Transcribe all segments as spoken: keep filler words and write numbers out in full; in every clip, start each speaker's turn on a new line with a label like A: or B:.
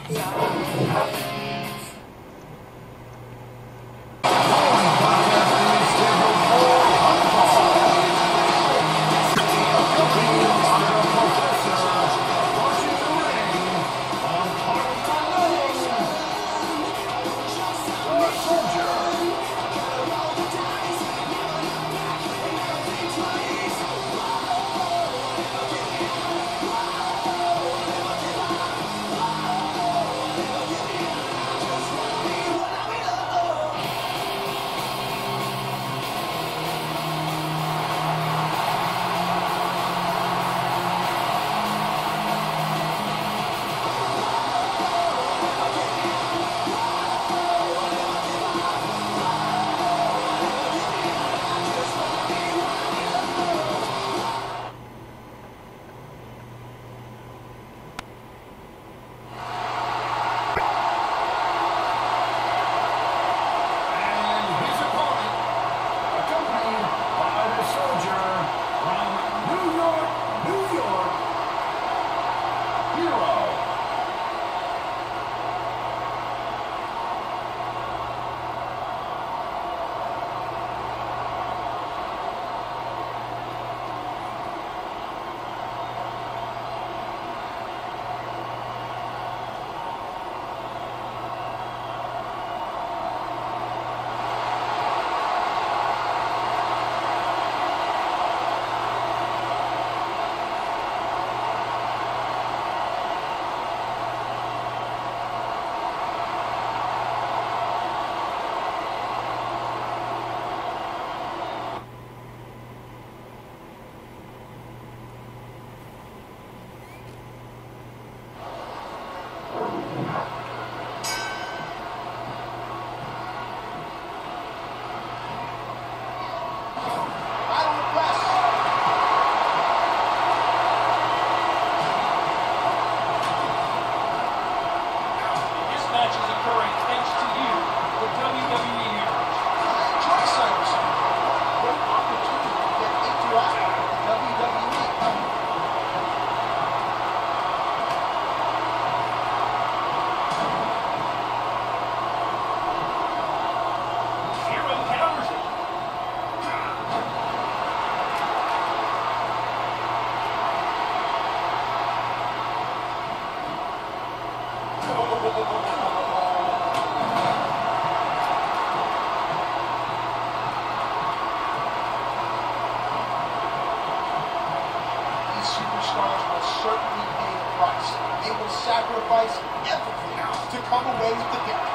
A: sacrifice everything to come away with the victory.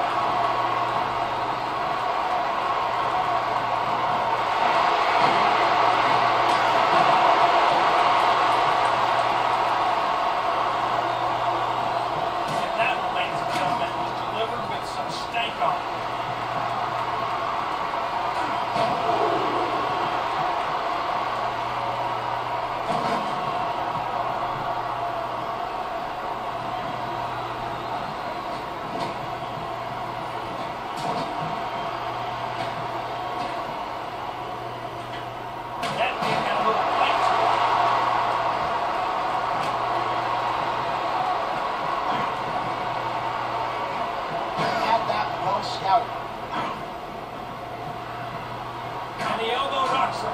B: And that one, ladies and gentlemen, was delivered with some stank on it.
A: Scout.
B: And the elbow rocks him.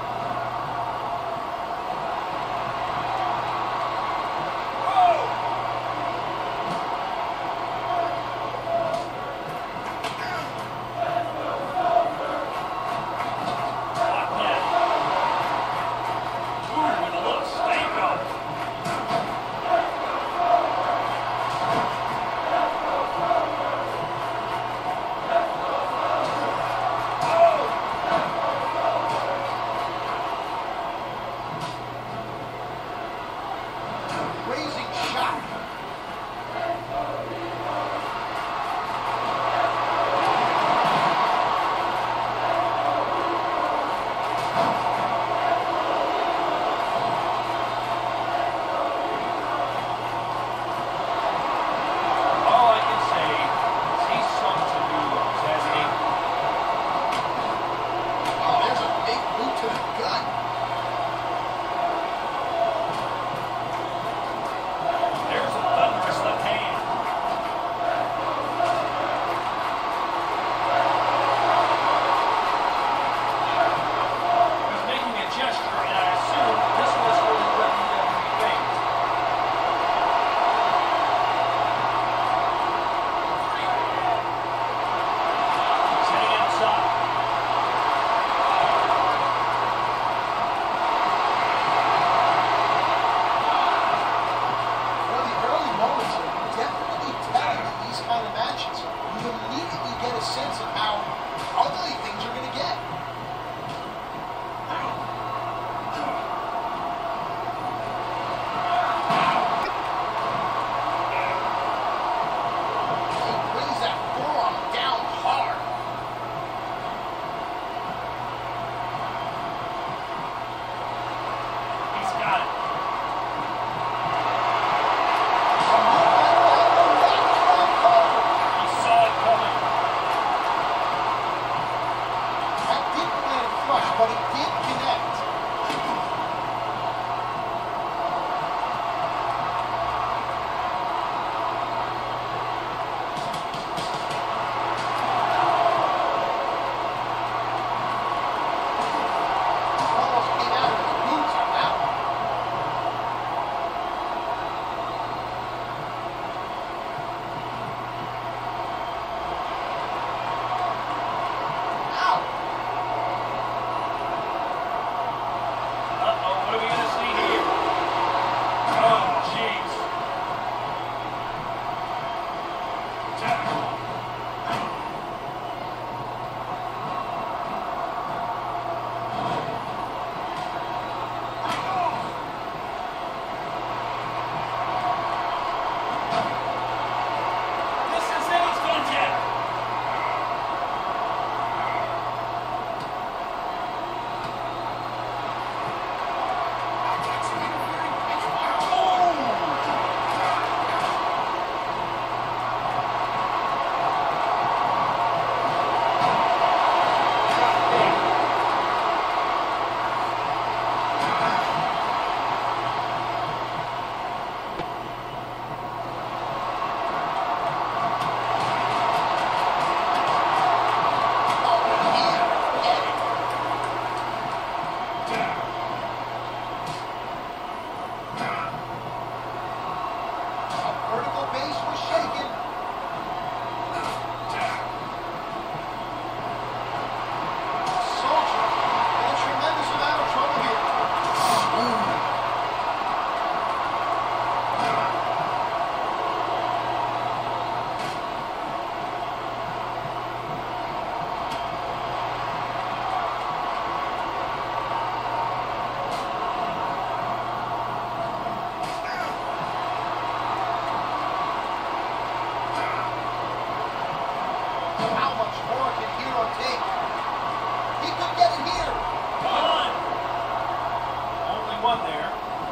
B: one there.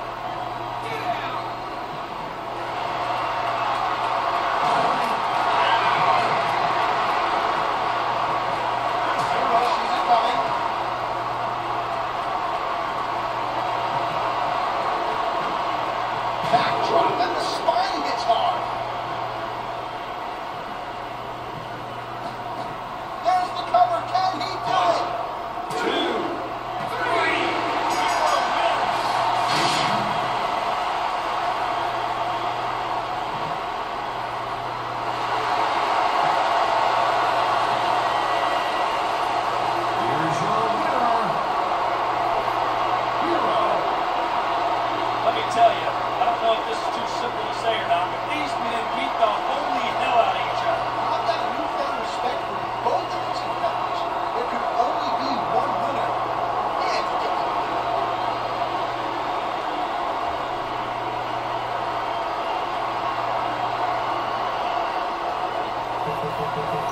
A: Backdrop, and the spine hits hard. There's the cover. Can he do it?
B: Two, three, Hero wins.
C: Here's your winner, Hero.
B: Let me tell you, I don't know if this is too simple to say or not, but these men beat the holy hell out of each other.
A: I've got a newfound respect for both of these competitors. There could only be one winner. And
C: Thank you.